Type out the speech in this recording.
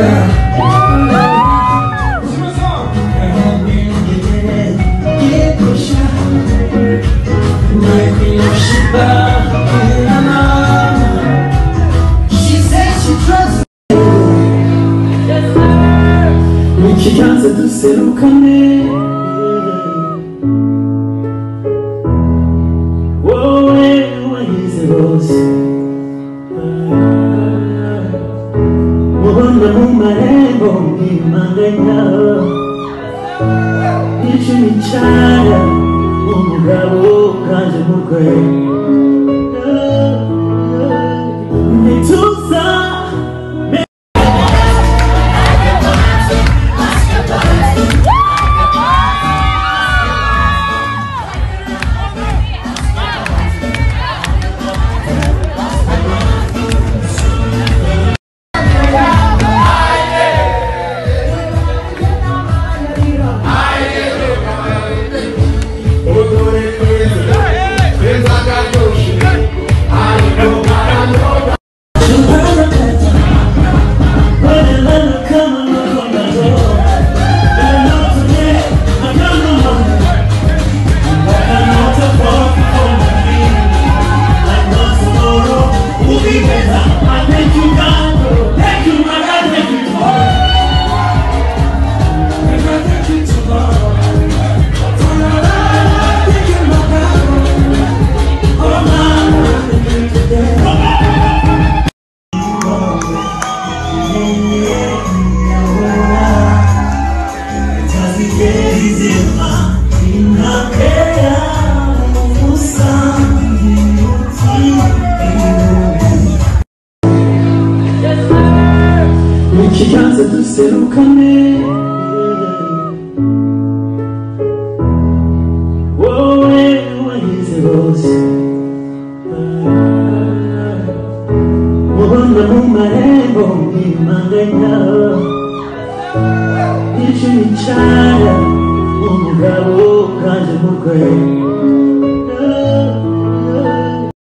Ikiganza duserukane wowe wahize bose mubona mu marembo mwimanganya icumi cyara umugabo kaje mu rwego nituza ikiganza duserukane wowe wahize bose mubona mu marembo mwimanganya icumi cyara umugabo kaje mu rwego